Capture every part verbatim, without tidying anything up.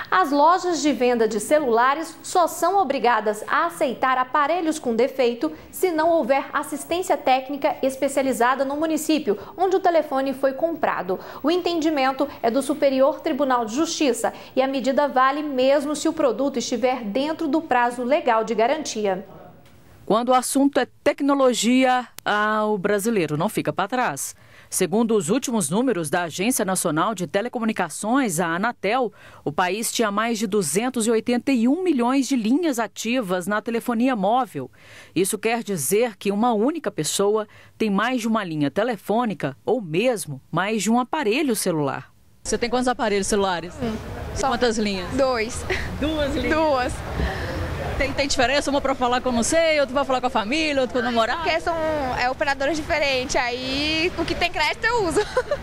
As lojas de venda de celulares só são obrigadas a aceitar aparelhos com defeito se não houver assistência técnica especializada no município onde o telefone foi comprado. O entendimento é do Superior Tribunal de Justiça e a medida vale mesmo se o produto estiver dentro do prazo legal de garantia. Quando o assunto é tecnologia, ah, o brasileiro não fica para trás. Segundo os últimos números da Agência Nacional de Telecomunicações, a Anatel, o país tinha mais de duzentos e oitenta e um milhões de linhas ativas na telefonia móvel. Isso quer dizer que uma única pessoa tem mais de uma linha telefônica ou mesmo mais de um aparelho celular. Você tem quantos aparelhos celulares? Hum, e quantas linhas? Dois. Duas linhas? Duas. Tem, tem diferença? Uma para falar com não sei, outra para falar com a família, outra com o namorado? Porque são é, operadoras diferentes, aí o que tem crédito eu uso.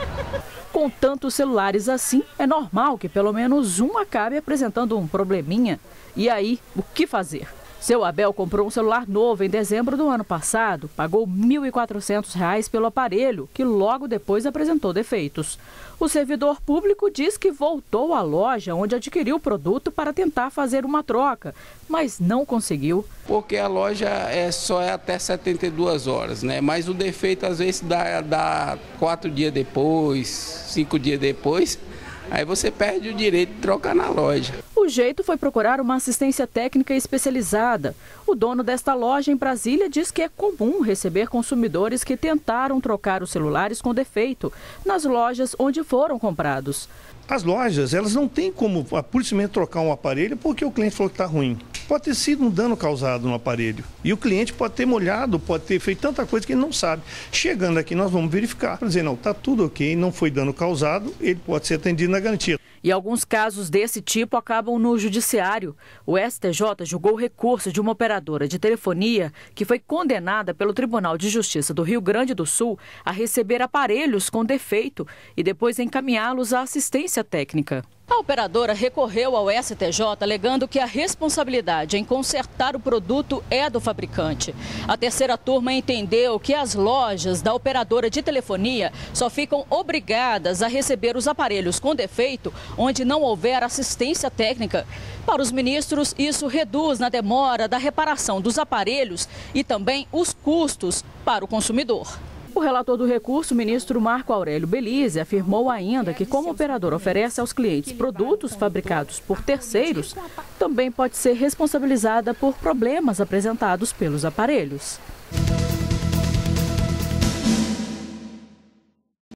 Com tantos celulares assim, é normal que pelo menos um acabe apresentando um probleminha. E aí, o que fazer? Seu Abel comprou um celular novo em dezembro do ano passado, pagou mil e quatrocentos reais pelo aparelho, que logo depois apresentou defeitos. O servidor público diz que voltou à loja onde adquiriu o produto para tentar fazer uma troca, mas não conseguiu. Porque a loja é só é até setenta e duas horas, né? Mas o defeito às vezes dá, dá quatro dias depois, cinco dias depois. Aí você perde o direito de trocar na loja. O jeito foi procurar uma assistência técnica especializada. O dono desta loja em Brasília diz que é comum receber consumidores que tentaram trocar os celulares com defeito nas lojas onde foram comprados. As lojas, elas não têm como simplesmente trocar um aparelho porque o cliente falou que está ruim. Pode ter sido um dano causado no aparelho. E o cliente pode ter molhado, pode ter feito tanta coisa que ele não sabe. Chegando aqui, nós vamos verificar. Para dizer, não, está tudo ok, não foi dano causado, ele pode ser atendido na garantia. E alguns casos desse tipo acabam no judiciário. O S T J julgou o recurso de uma operadora de telefonia que foi condenada pelo Tribunal de Justiça do Rio Grande do Sul a receber aparelhos com defeito e depois encaminhá-los à assistência técnica. A operadora recorreu ao S T J alegando que a responsabilidade em consertar o produto é do fabricante. A terceira turma entendeu que as lojas da operadora de telefonia só ficam obrigadas a receber os aparelhos com defeito onde não houver assistência técnica. Para os ministros, isso reduz na demora da reparação dos aparelhos e também os custos para o consumidor. O relator do recurso, o ministro Marco Aurélio Belize, afirmou ainda que, como o operador oferece aos clientes produtos fabricados por terceiros, também pode ser responsabilizada por problemas apresentados pelos aparelhos.